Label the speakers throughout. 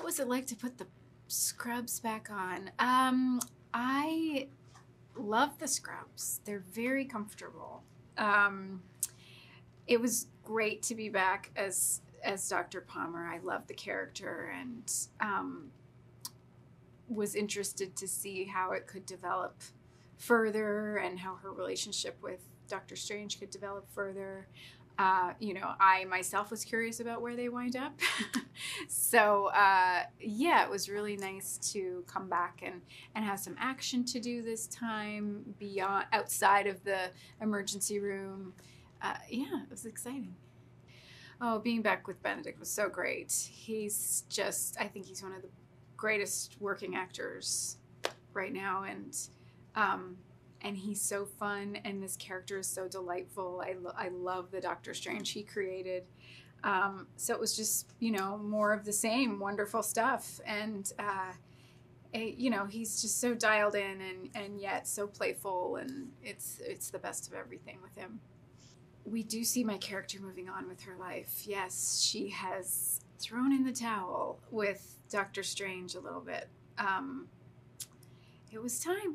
Speaker 1: was it like to put the scrubs back on? I love the scrubs. They're very comfortable. Um, it was great to be back as Dr. Palmer. I love the character and was interested to see how it could develop further and how her relationship with Doctor Strange could develop further. I myself was curious about where they wind up. So, yeah, it was really nice to come back and have some action to do this time beyond outside of the emergency room. Yeah, it was exciting. Oh, being back with Benedict was so great. I think he's one of the greatest working actors right now. And he's so fun, and this character is so delightful. I love the Doctor Strange he created. So it was just, more of the same wonderful stuff. And, he's just so dialed in and yet so playful, and it's the best of everything with him. We do see my character moving on with her life. Yes, she has thrown in the towel with Doctor Strange a little bit. It was time.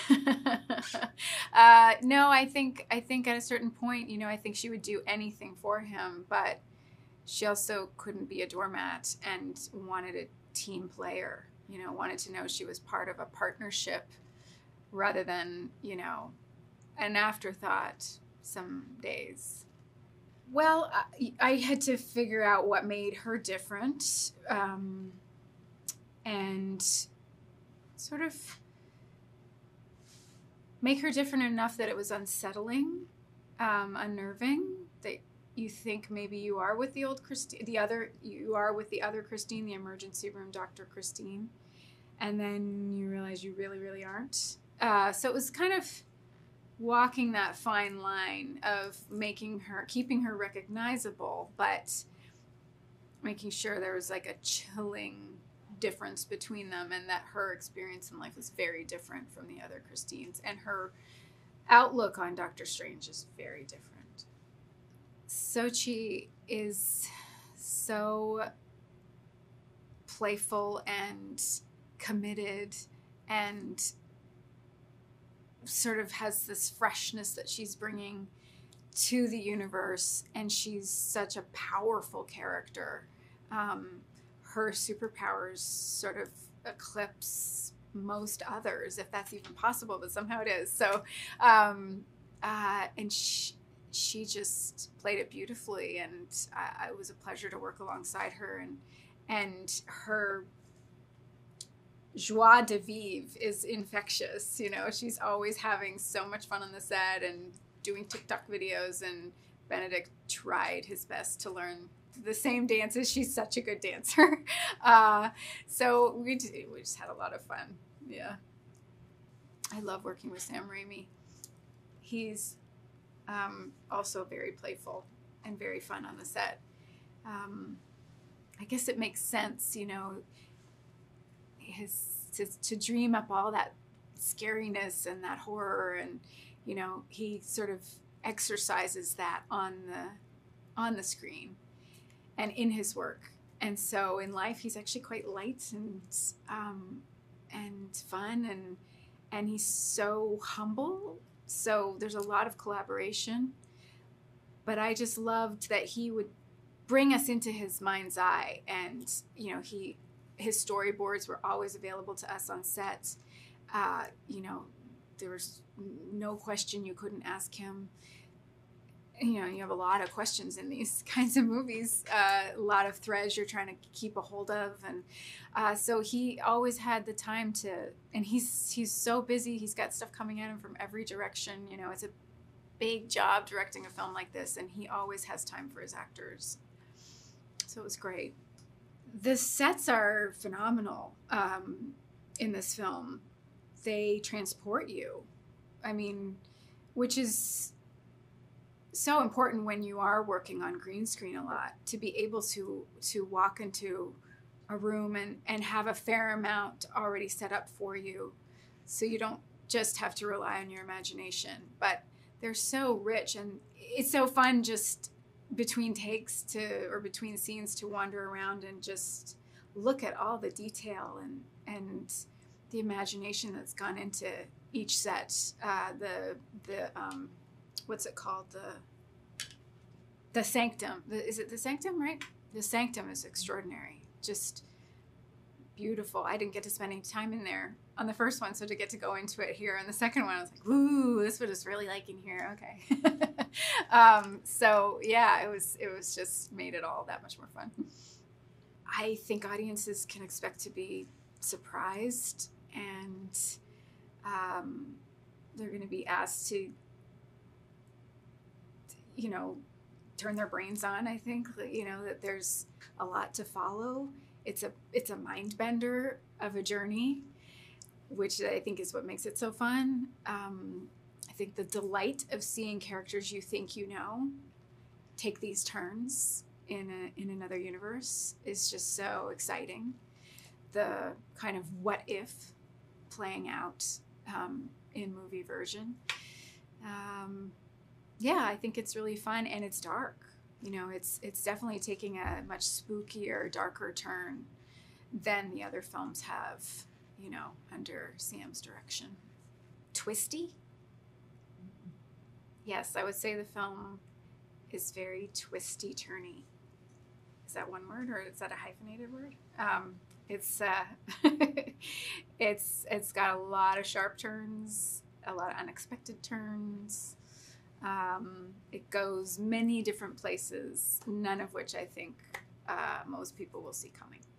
Speaker 1: No, I think at a certain point, I think she would do anything for him, but she also couldn't be a doormat and wanted a team player, wanted to know she was part of a partnership rather than, an afterthought some days. Well, I had to figure out what made her different, and sort of make her different enough that it was unsettling, unnerving, that you think maybe you are with the old Christine, you are with the other Christine, the emergency room Dr. Christine, and then you realize you really, really aren't. So it was kind of walking that fine line of keeping her recognizable, but making sure there was like a chilling difference between them, and that her experience in life was very different from the other Christines, and her outlook on Doctor Strange is very different. Sochi is so playful and committed and sort of has this freshness that she's bringing to the universe, and she's such a powerful character. Her superpowers sort of eclipse most others, if that's even possible, but somehow it is. So, and she just played it beautifully, and it was a pleasure to work alongside her, and her joie de vivre is infectious. She's always having so much fun on the set and doing TikTok videos, and Benedict tried his best to learn the same dances. She's such a good dancer. So we just had a lot of fun. Yeah. I love working with Sam Raimi. He's also very playful and very fun on the set. I guess it makes sense, to dream up all that scariness and that horror, and he sort of exercises that on the screen and in his work. And so in life he's actually quite light and fun, and he's so humble, so there's a lot of collaboration. But I just loved that he would bring us into his mind's eye, and his storyboards were always available to us on set. There was no question you couldn't ask him. You have a lot of questions in these kinds of movies, a lot of threads you're trying to keep a hold of. And so he always had the time and he's so busy. He's got stuff coming at him from every direction. It's a big job directing a film like this, and he always has time for his actors. So it was great. The sets are phenomenal in this film. They transport you. Which is so important when you are working on green screen a lot, to be able to walk into a room and have a fair amount already set up for you, so you don't just have to rely on your imagination. But they're so rich, and it's so fun just between takes or between scenes to wander around and just look at all the detail and the imagination that's gone into each set. What's it called? The Sanctum. Is it the Sanctum, right? The Sanctum is extraordinary. Just beautiful. I didn't get to spend any time in there on the first one, so to get to go into it here on the second one, I was like, ooh, this is what it's really like in here. Okay. So yeah, it was just made it all that much more fun. I think audiences can expect to be surprised, and they're going to be asked to, turn their brains on. I think, that there's a lot to follow. It's a mind bender of a journey, which I think is what makes it so fun. I think the delight of seeing characters you think take these turns in another universe is just so exciting. The kind of what if playing out in movie version. Yeah, I think it's really fun, and it's dark. It's definitely taking a much spookier, darker turn than the other films have, under Sam's direction. Twisty? Yes, I would say the film is very twisty-turny. Is that one word, or is that a hyphenated word? It's got a lot of sharp turns, a lot of unexpected turns. It goes many different places, none of which I think most people will see coming.